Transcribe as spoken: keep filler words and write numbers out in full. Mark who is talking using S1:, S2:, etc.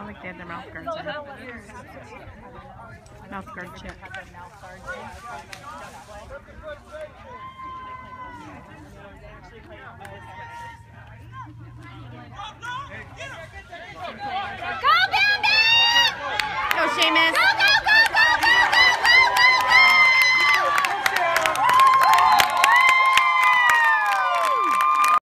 S1: like they had their mouth guards in. Mouth guard check.
S2: Actually,